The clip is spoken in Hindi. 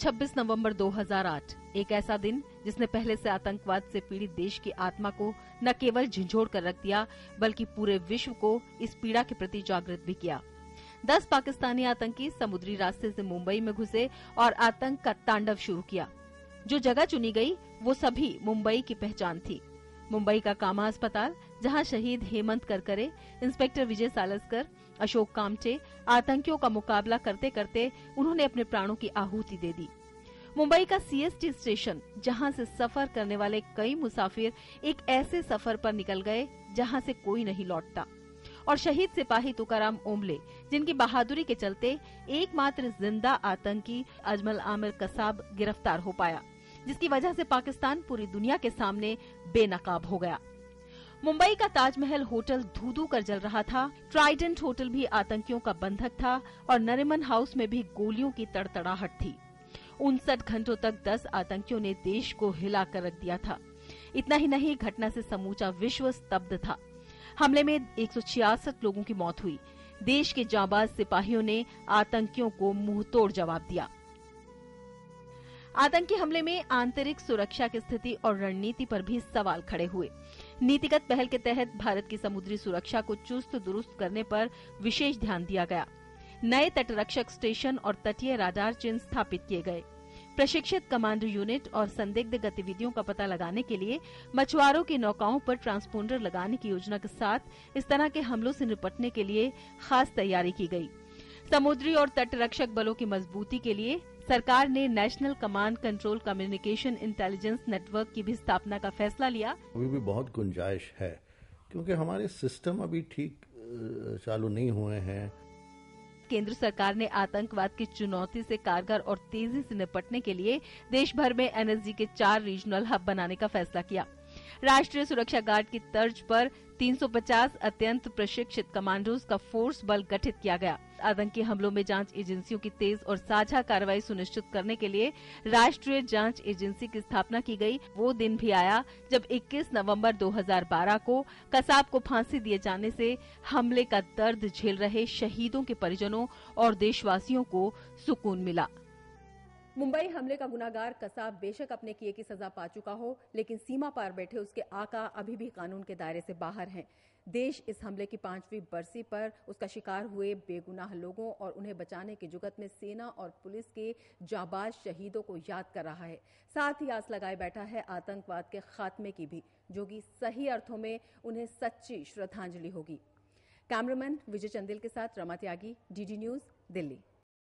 26 नवंबर 2008 एक ऐसा दिन जिसने पहले से आतंकवाद से पीड़ित देश की आत्मा को न केवल झंझोड़ कर रख दिया बल्कि पूरे विश्व को इस पीड़ा के प्रति जागृत भी किया। 10 पाकिस्तानी आतंकी समुद्री रास्ते से मुंबई में घुसे और आतंक का तांडव शुरू किया। जो जगह चुनी गई वो सभी मुंबई की पहचान थी। मुंबई का कामा अस्पताल, जहां शहीद हेमंत करकरे, इंस्पेक्टर विजय सालस्कर, अशोक कामटे आतंकियों का मुकाबला करते करते उन्होंने अपने प्राणों की आहुति दे दी। मुंबई का सीएसटी स्टेशन, जहां से सफर करने वाले कई मुसाफिर एक ऐसे सफर पर निकल गए जहां से कोई नहीं लौटता। और शहीद सिपाही तुकाराम ओम्बले, जिनकी बहादुरी के चलते एकमात्र जिंदा आतंकी अजमल आमिर कसाब गिरफ्तार हो पाया, जिसकी वजह से पाकिस्तान पूरी दुनिया के सामने बेनकाब हो गया। मुंबई का ताजमहल होटल धू धू कर जल रहा था। ट्राइडेंट होटल भी आतंकियों का बंधक था और नरिमन हाउस में भी गोलियों की तड़तड़ाहट थी। 59 घंटों तक 10 आतंकियों ने देश को हिला कर रख दिया था। इतना ही नहीं, घटना से समूचा विश्व स्तब्ध था। हमले में 166 लोगों की मौत हुई। देश के जांबाज सिपाहियों ने आतंकियों को मुंहतोड़ जवाब दिया। आतंकी हमले में आंतरिक सुरक्षा की स्थिति और रणनीति पर भी सवाल खड़े हुए। नीतिगत पहल के तहत भारत की समुद्री सुरक्षा को चुस्त दुरुस्त करने पर विशेष ध्यान दिया गया। नए तटरक्षक स्टेशन और तटीय राडार चिन्ह स्थापित किए गए। प्रशिक्षित कमांडो यूनिट और संदिग्ध गतिविधियों का पता लगाने के लिए मछुआरों की नौकाओं पर ट्रांसपोंडर लगाने की योजना के साथ इस तरह के हमलों से निपटने के लिए खास तैयारी की गई। समुद्री और तटरक्षक बलों की मजबूती के लिए सरकार ने national command control communication intelligence network की भी स्थापना का फैसला लिया। अभी भी बहुत गुंजाइश है क्योंकि हमारे सिस्टम अभी ठीक चालू नहीं हुए हैं। केंद्र सरकार ने आतंकवाद की चुनौती से कारगर और तेजी से निपटने के लिए देश भर में एनएसजी के 4 रीजनल हब बनाने का फैसला किया। राष्ट्रीय सुरक्षा गार्ड की तर्ज पर 350 अत्यंत प्रशिक्षित कमांडोज का फोर्स बल गठित किया गया। आतंकी हमलों में जांच एजेंसियों की तेज और साझा कार्रवाई सुनिश्चित करने के लिए राष्ट्रीय जांच एजेंसी की स्थापना की गई। वो दिन भी आया जब 21 नवंबर 2012 को कसाब को फांसी दिए जाने से हमले का दर्द झेल रहे शहीदों के परिजनों और देशवासियों को सुकून मिला। मुंबई हमले का गुनाहगार कसाब बेशक अपने किए की सजा पा चुका हो, लेकिन सीमा पार बैठे उसके आका अभी भी कानून के दायरे से बाहर हैं। देश इस हमले की 5वीं बरसी पर उसका शिकार हुए बेगुनाह लोगों और उन्हें बचाने की जुगत में सेना और पुलिस के जाबाज शहीदों को याद कर रहा है। साथ ही आस लगाए बैठा है आतंकवाद के खात्मे की भी, जो कि सही अर्थों में उन्हें सच्ची श्रद्धांजलि होगी। कैमरामैन विजय चंदेल के साथ रमा त्यागी, डीडी न्यूज, दिल्ली।